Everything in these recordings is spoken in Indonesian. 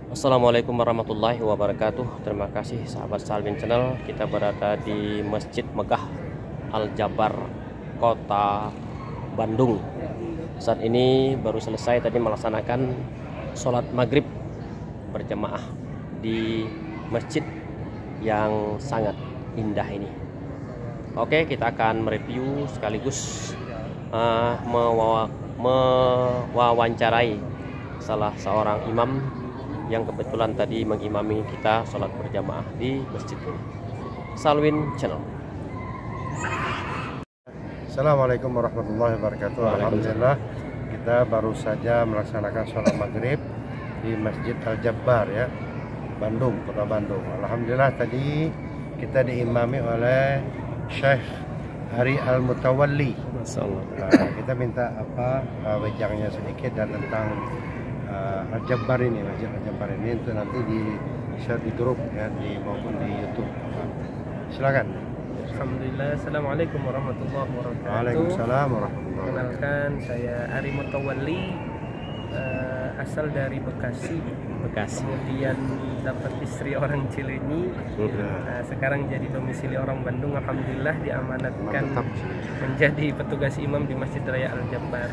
Assalamualaikum warahmatullahi wabarakatuh. Terima kasih sahabat Salvin Channel. Kita berada di Masjid Megah Al-Jabar, Kota Bandung. Saat ini baru selesai tadi melaksanakan sholat maghrib berjamaah di masjid yang sangat indah ini. Oke, kita akan mereview sekaligus mewawancarai salah seorang imam yang kebetulan tadi mengimami kita sholat berjamaah di masjid ini. Salvin Channel. Assalamualaikum warahmatullahi wabarakatuh. Alhamdulillah, kita baru saja melaksanakan sholat maghrib di Masjid Al-Jabar ya, Bandung, Kota Bandung. Alhamdulillah tadi kita diimami oleh Syekh Hari Al-Mutawalli. Kita minta wejangnya sedikit dan tentang Al-Jabar ini, Masjid Al-Jabar ini itu nanti di share di grup ya, maupun di YouTube. Silakan. Alhamdulillah. Assalamualaikum warahmatullahi wabarakatuh. Waalaikumsalam warahmatullahi wabarakatuh. Kenalkan, saya Ari Mutawalli, asal dari Bekasi. Kemudian dapat istri orang Cileunyi. Sekarang jadi domisili orang Bandung. Alhamdulillah diamanatkan menjadi petugas imam di Masjid Raya Al-Jabar.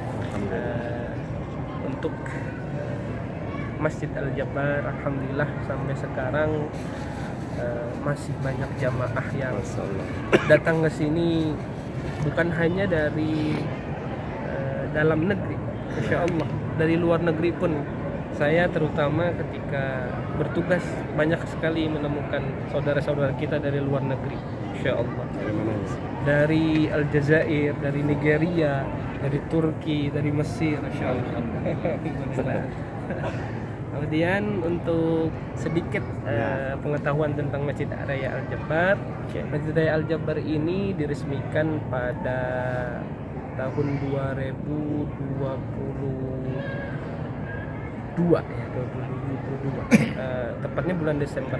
Untuk Masjid Al-Jabar, alhamdulillah sampai sekarang masih banyak jamaah yang datang ke sini, bukan hanya dari dalam negeri, insya Allah dari luar negeri pun. Saya terutama ketika bertugas banyak sekali menemukan saudara-saudara kita dari luar negeri, insya Allah. Dari Aljazair, dari Nigeria, dari Turki, dari Mesir, insya Allah. Kemudian untuk sedikit pengetahuan tentang Masjid Raya Al-Jabar. Masjid Raya Al-Jabar ini diresmikan pada tahun 2022 ya, 2022. Tepatnya bulan Desember.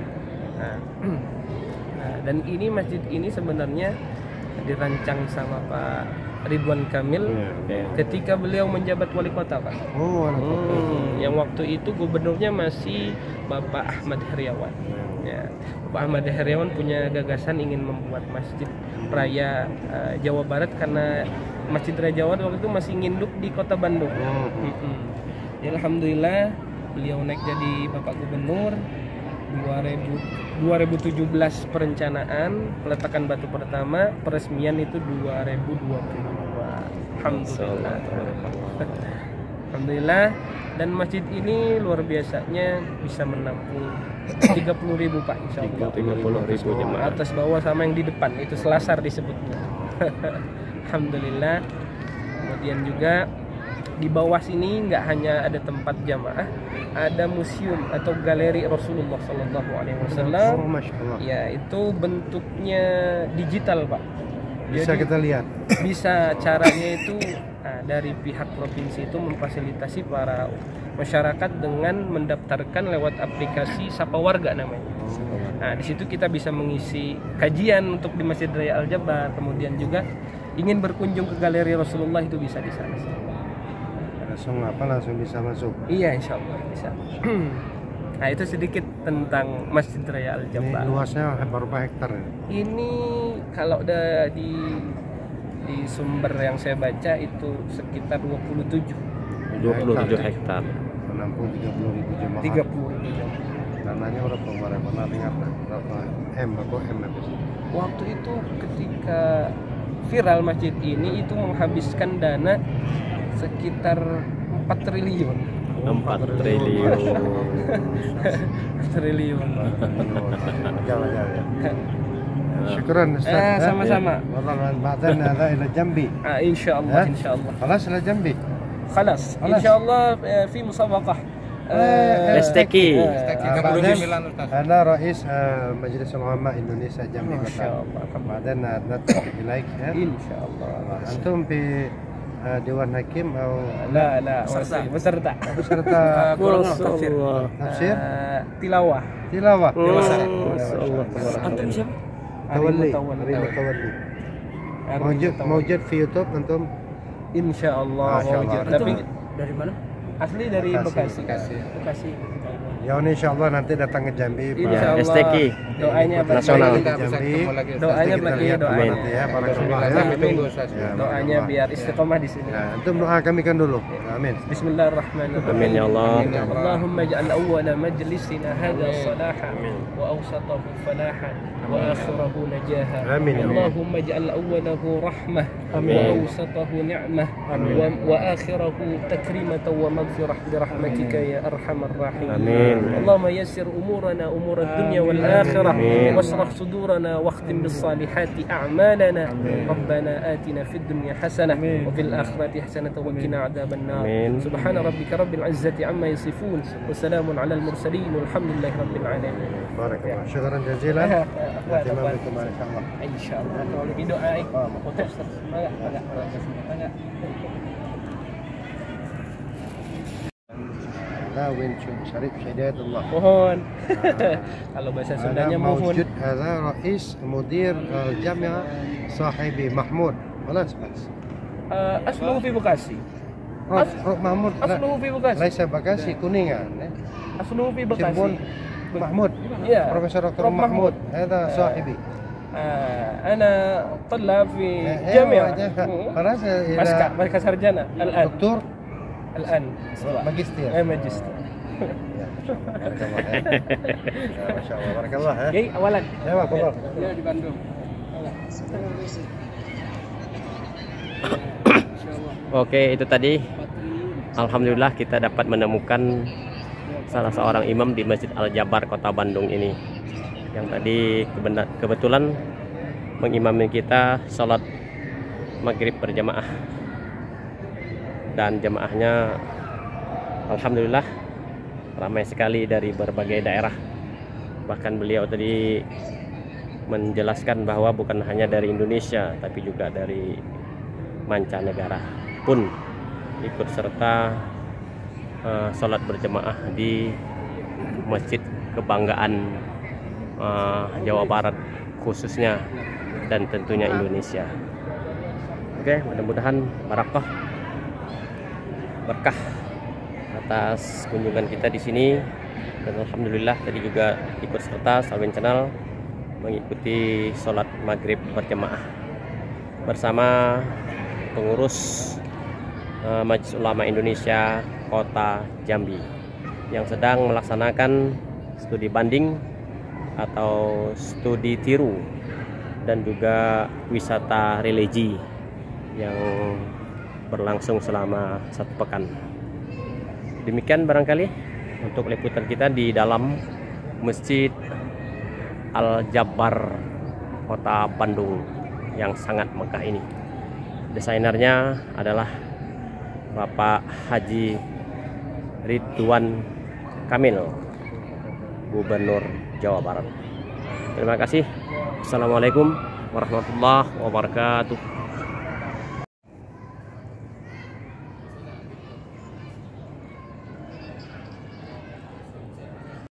Dan ini masjid ini sebenarnya dirancang sama Pak Ridwan Kamil ketika beliau menjabat wali kota, Pak. Yang waktu itu gubernurnya masih Bapak Ahmad Heriawan. Ya, Bapak Ahmad Heriawan punya gagasan ingin membuat masjid raya Jawa Barat, karena Masjid Raya Jawa Barat waktu itu masih nginduk di Kota Bandung. Ya, alhamdulillah beliau naik jadi Bapak Gubernur. 2017 perencanaan, peletakan batu pertama, peresmian itu 2022. Alhamdulillah. Alhamdulillah. Dan masjid ini luar biasanya bisa menampung 30.000 Pak, insya Allah. 30.000 jemaah. Atas bawah sama yang di depan, itu selasar disebutnya. Alhamdulillah. Kemudian juga di bawah sini nggak hanya ada tempat jamaah, ada museum atau galeri Rasulullah Sallallahu Alaihi Wasallam. Ya, itu bentuknya digital, Pak. Bisa Jadi, kita lihat. Bisa, caranya itu dari pihak provinsi itu memfasilitasi para masyarakat dengan mendaftarkan lewat aplikasi Sapa Warga namanya. Nah, di situ kita bisa mengisi kajian untuk di Masjid Raya Al-Jabar. Kemudian juga ingin berkunjung ke galeri Rasulullah, itu bisa di sana. Langsung bisa masuk. Iya, insya Allah bisa. Nah, itu sedikit tentang Masjid Raya Al-Jabar. Ini luasnya berapa hektar? Ini kalau udah di sumber yang saya baca itu sekitar 27 hektar. Menampung 30.000 jemaah. 30.000 jemaah. Dananya berapa kemarin? Pernah dengar berapa M? Waktu itu ketika viral masjid ini itu menghabiskan dana sekitar 4 triliun. 4 triliun. Triliun. Jalan. Syukran Ustaz. Sama-sama. Wallah ba'dan hadha ila jambi. Insyaallah, insyaallah. خلاص ila jambi. خلاص insyaallah في مسابقة Esteki. أنا رئيس مجلس العلماء إندونيسيا جنبي. ما شاء الله. بعدين نتفق إليك. إن شاء الله. أنتم في Dewan Hakim atau لا beserta tafsir tilawah Antum siapa? Tawalli موجود في يوتيوب أنتم Insya Allah Masya Allah. wujud. Tapi Dari mana? Asli dari Bekasi. Bekasi. Ya ini insya Allah nanti datang ke Jambi. Insya Allah. STQ Doanya nasional. Jambi. Doanya Nanti kita lihat doanya. nanti ya. Barakallah ya. Ya, Doanya biar istiqomah di sini. Ya, antum doa kami kan dulu. Amin. Bismillahirrahmanirrahim. Amin ya Allah. Allahumma ij'al awwala majlisina hadha salahan wa awsatahu falahan wa akhirahu najaha. Amin ya Allah. Allahumma ij'al awwalahu rahmah Amin. wa awsatahu ni'mah wa akhirahu takrimatan wa maghfirah bi rahmatika ya arhamar rahim. Amin. اللهم يسر أمورنا أمور الدنيا والآخرة واشرح صدورنا واختم بالصالحات أعمالنا ربنا آتنا في الدنيا حسنة وفي الآخرة حسنة وقنا عذاب النار سبحان ربك رب العزة عما يصفون وسلام على المرسلين والحمد لله رب العالمين. Barakallah. Syukran jazilan. Nanti malam insya Allah. إن شاء الله kalau lebih doa untuk Lawin Syarif Hidayatullah. mohon kalau bahasa Sundanya mohon. موجود هذا رئيس مدير الجامعة صاحبي محمود خلاص بس أصله في بكاسي محمود أصله في بكاسي ليس بكاسي كونينgan أصله في بكاسي Cirebon محمود يا بروفيسور دكتور Prof. محمود هذا صاحبي أنا طلاب في جامعة خلاص مسكة سرجانة الآن دكتور الآن ماجستير ماجستير ما شاء الله بارك الله جاي أولا يا تفضل di Bandung. Oke, itu tadi alhamdulillah kita dapat menemukan salah seorang imam di Masjid Al-Jabbar Kota Bandung ini, yang tadi kebetulan mengimami kita sholat maghrib berjamaah, dan jamaahnya alhamdulillah ramai sekali dari berbagai daerah. Bahkan beliau tadi menjelaskan bahwa bukan hanya dari Indonesia tapi juga dari mancanegara pun ikut serta sholat berjamaah di masjid kebanggaan Jawa Barat khususnya, dan tentunya Indonesia. Oke, mudah-mudahan berkah atas kunjungan kita di sini, dan alhamdulillah tadi juga ikut serta Salwin Channel mengikuti sholat maghrib berjamaah bersama pengurus Majelis Ulama Indonesia Kota Jambi yang sedang melaksanakan studi banding atau studi tiru dan juga wisata religi yang berlangsung selama 1 pekan. Demikian barangkali untuk liputan kita di dalam Masjid Al-Jabbar Kota Bandung yang sangat megah ini. Desainernya adalah Bapak Haji Ridwan Kamil, Gubernur Jawa Barat. Terima kasih. Assalamualaikum warahmatullahi wabarakatuh.